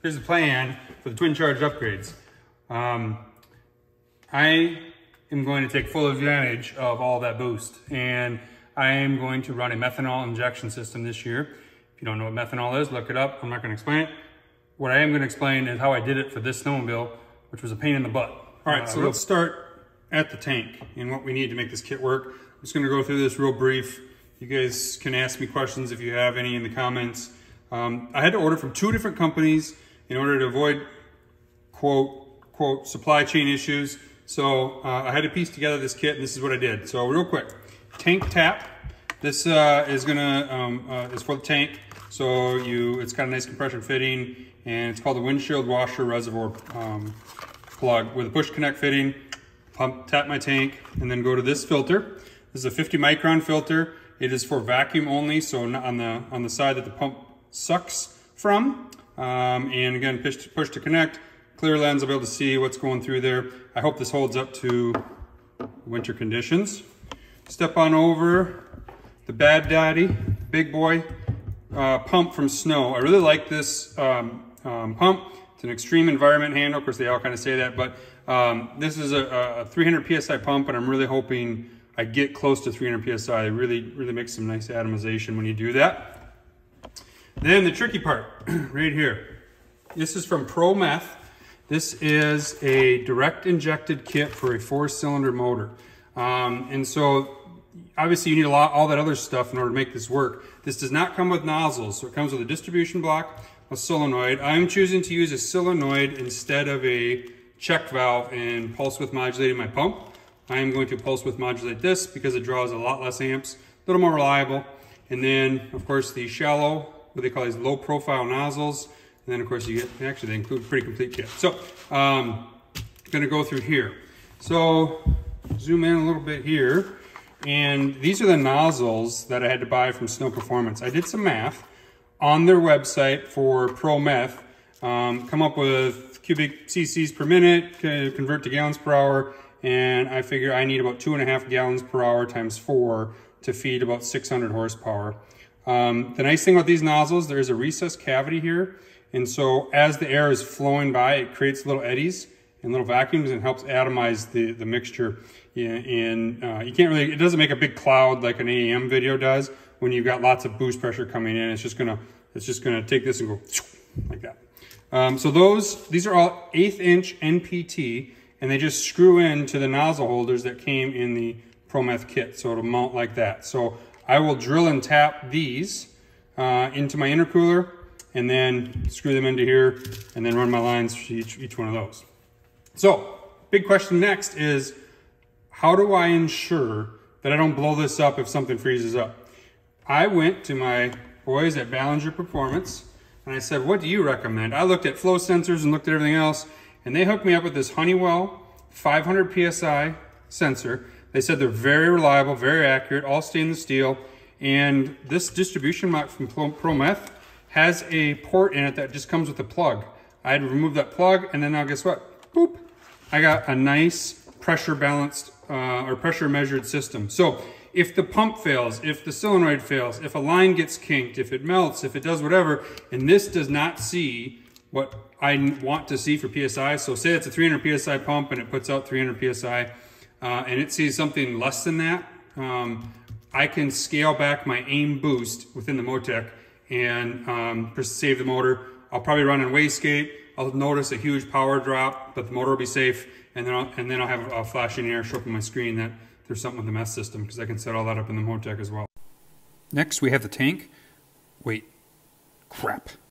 Here's the plan for the twin charge upgrades. I am going to take full advantage of all that boost, and I am going to run a methanol injection system this year. If you don't know what methanol is, look it up. I'm not going to explain it. What I am going to explain is how I did it for this snowmobile, which was a pain in the butt. All right, so let's start at the tank and what we need to make this kit work. I'm just going to go through this real brief. You guys can ask me questions if you have any in the comments. I had to order from 2 different companies in order to avoid, quote, supply chain issues. So I had to piece together this kit, and this is what I did. So real quick, tank tap. This is for the tank. So it's got a nice compression fitting, and it's called the windshield washer reservoir plug with a push connect fitting. Tap my tank, and then go to this filter. This is a 50 micron filter. It is for vacuum only, so on the side that the pump sucks from. And again, push to connect. Clear lens, I'll be able to see what's going through there. I hope this holds up to winter conditions. Step on over the Bad Daddy, big boy pump from Snow. I really like this pump. It's an extreme environment handle. Of course, they all kind of say that, but this is a 300 PSI pump, and I'm really hoping I get close to 300 PSI. It really makes some nice atomization when you do that. Then the tricky part, right here. This is from ProMeth. This is a direct injected kit for a 4-cylinder motor. And so obviously you need all that other stuff in order to make this work. This does not come with nozzles, so it comes with a distribution block, a solenoid. I'm choosing to use a solenoid instead of a check valve and pulse width modulating my pump. I am going to pulse width modulate this because it draws a lot less amps, a little more reliable. And then of course the shallow, what they call these low profile nozzles. And then of course you get, actually they include a pretty complete kit. So I'm gonna go through here. So zoom in a little bit here. And these are the nozzles that I had to buy from Snow Performance. I did some math on their website for ProMeth, come up with cubic cc's per minute, convert to gallons per hour, and I figure I need about 2.5 gallons per hour times 4 to feed about 600 horsepower. The nice thing about these nozzles, there is a recessed cavity here, and so as the air is flowing by, it creates little eddies and little vacuums and helps atomize the mixture. And you can't really, it doesn't make a big cloud like an AEM video does when you've got lots of boost pressure coming in. It's just gonna take this and go like that. So these are all 1/8 inch NPT, and they just screw into the nozzle holders that came in the ProMeth kit, so it'll mount like that. So I will drill and tap these into my intercooler, and then screw them into here, and then run my lines for each one of those. So big question next is, how do I ensure that I don't blow this up if something freezes up? I went to my boys at Ballinger Performance, and I said, what do you recommend? I looked at flow sensors and looked at everything else, and they hooked me up with this Honeywell 500 PSI sensor. They said they're very reliable, very accurate, all stainless steel, and this distribution box from ProMeth has a port in it that just comes with a plug. I had to remove that plug, and then now guess what? Boop! I got a nice pressure balanced or pressure measured system. So if the pump fails, if the solenoid fails, if a line gets kinked, if it melts, if it does whatever, and this does not see what I want to see for PSI, so say it's a 300 PSI pump and it puts out 300 PSI, and it sees something less than that, I can scale back my aim boost within the Motec and save the motor. I'll probably run on wastegate. I'll notice a huge power drop, but the motor will be safe, and then I'll have a flashing error show up on my screen that there's something with the MES system, because I can set all that up in the Motec as well. Next, we have the tank. Wait, crap.